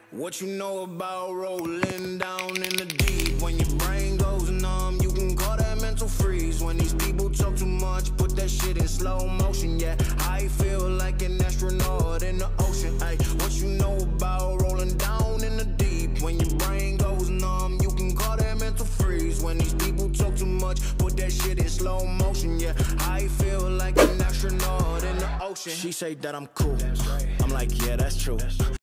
What you know about rolling down in the deep? When your brain goes numb, you can call that mental freeze. When these people talk too much, put that shit in slow motion. Yeah, I feel like an astronaut in the ocean. Ay, what you know about rolling down in the deep? When your brain goes numb, you can call that mental freeze. When these people talk too much, put that shit in slow motion. Yeah, I feel like an astronaut in the ocean. She say that I'm cool. I'm like, yeah, that's true.